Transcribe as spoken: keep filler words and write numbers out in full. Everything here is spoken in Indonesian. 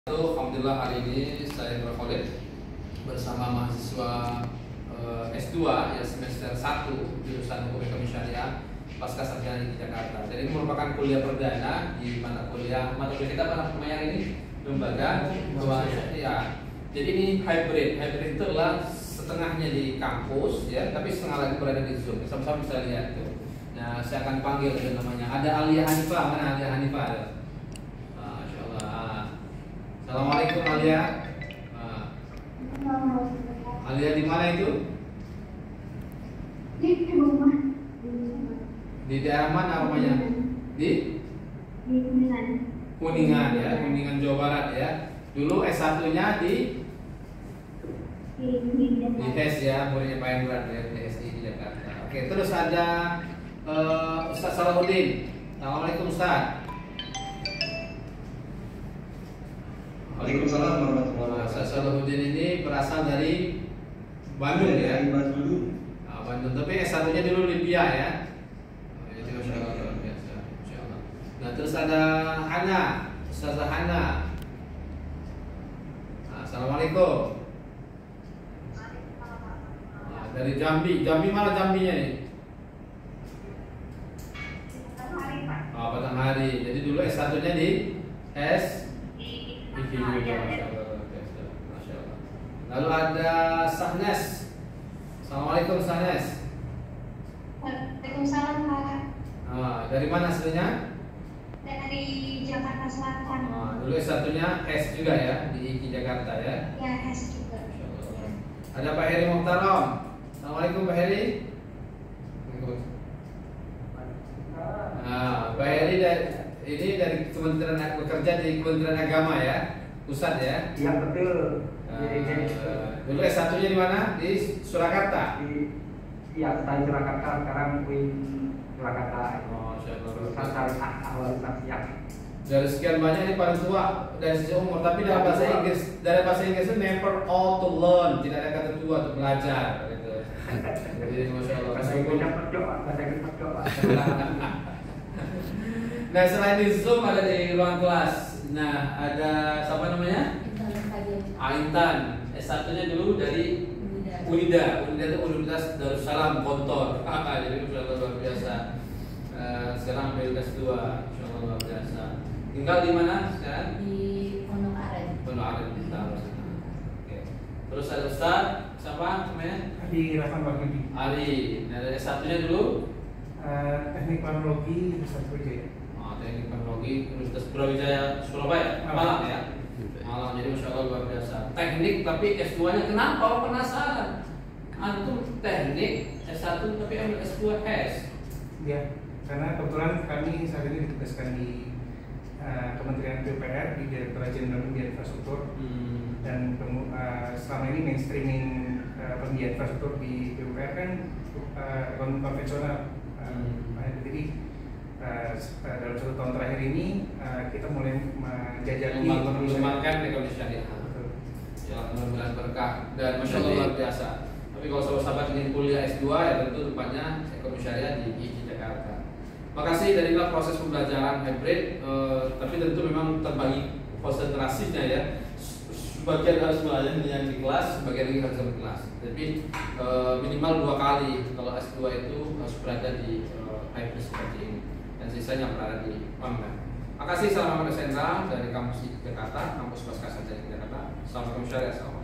Alhamdulillah hari ini saya berkolej bersama mahasiswa uh, S dua ya semester satu jurusan Hukum Ekonomi Syariah pasca sarjana di Jakarta. Jadi ini merupakan kuliah perdana di mata kuliah mata kuliah kita pada namanya ini lembaga keuangan syariah. Jadi ini hybrid. Hybrid itu adalah setengahnya di kampus ya, tapi setengah lagi berada di Zoom. Sama-sama bisa lihat itu. Nah, saya akan panggil itu namanya. Ada Alia Hanifah, mana Alia Hanifah? Ada? Assalamualaikum Alia. Nah. Alia di mana itu? Di rumah. Di daerah mana rumahnya? Di? Di Kuningan. Kuningan ya, Kuningan Jawa Barat ya. Dulu S satu-nya di? Di Kuningan. Di H E S ya, muridnya Pak Hendra ya, di S I di Jakarta. Oke, terus ada uh, Ustaz Salahuddin. Assalamualaikum Ustaz. Waalaikumsalam warahmatullahi wabarakatuh. Ustaz Salahuddin ini berasal dari Bandung ya. Bandung. Nah, Bandung, tapi S satu-nya dulu di Pia ya. Oh, itu Masya Allah, luar biasa. Masya Allah. Nah, terus ada Hana, Ustazah Hana. Nah, Assalamualaikum. Nah, dari Jambi, Jambi mana Jambinya nih? Oh, Batanghari. Jadi dulu S satu-nya di S I K juga, Masya Allah, luar biasa. Masya Allah. Lalu ada Sahnes. Assalamualaikum Sahnes. Waalaikumsalam Pak. Nah, dari mana aslinya? Dari Jakarta Selatan. Nah, dulu S satu-nya S juga ya, di I K I Jakarta ya. Ya, S juga. Masya Allah. Ada Pak Heri Muhtaram. Assalamualaikum Pak Heri. Nah, Pak Heri dari, ini dari Kementerian bekerja di Kementerian Agama ya, pusat ya. Iya betul. Uh, dulu S satu-nya di mana? Di Surakarta. Di Iya, saya Surakarta, sekarang Win Surakarta. Oh, Masya Allah. Lulusan syariah awal siap. Dari sekian banyak ini paling tua dari sisi umur, tapi dalam bahasa Inggris, dari bahasa Inggris itu never old to learn, tidak ada kata tua untuk belajar gitu. Jadi Masya Allah. Bahasa Inggrisnya pecok, bahasa Inggris pecok. Nah, selain di Zoom ada di ruang kelas. Nah, ada siapa namanya? Aintan. S satu-nya dulu dari Unida. Unida itu Universitas Darussalam Gontor. Jadi Masya luar biasa. Uh, sekarang ambil S dua. Masya Allah luar biasa. Tinggal di mana sekarang? Di Pondok Aren. Pondok Aren di Taros. Oke. Terus ada Ustaz, siapa namanya? Di Rasan Bagudi. Ari. Nah, dari S satu-nya dulu Uh, teknik planologi Universitas Brawijaya. oh, teknik teknologi Universitas Brawijaya Surabaya, Malang ya. Malang, jadi Masya Allah luar biasa. Teknik tapi S dua-nya kenapa? Oh, penasaran. Antum teknik S satu tapi ambil S dua H E S. Ya, karena kebetulan kami saat ini ditugaskan di uh, Kementerian P U P R di Direktorat Jenderal Pembiayaan Infrastruktur. Hmm. Dan uh, selama ini mainstreaming uh, pembiayaan infrastruktur di P U P R kan uh, ekonomi konvensional. Hmm. Uh, jadi uh, dalam satu tahun terakhir ini uh, kita mulai menjajaki mengembangkan ekonomi syariah. Ya, mudah-mudahan berkah dan Masya Allah luar biasa. Tapi kalau sahabat-sahabat ingin kuliah S dua ya tentu tempatnya ekonomi syariah di I K I Jakarta. Makasih dari inilah proses pembelajaran hybrid, eh, tapi tentu memang terbagi konsentrasinya ya. Sebagian harus belajar yang di kelas, sebagian lagi harus di kelas. Jadi eh, minimal dua kali kalau S dua itu harus berada di eh, hybrid seperti ini dan sisanya berada di online. Makasih, salam Ahmad Sendra dari kampus I K I Jakarta, kampus pasca sarjana Jakarta. Assalamualaikum warahmatullahi wabarakatuh.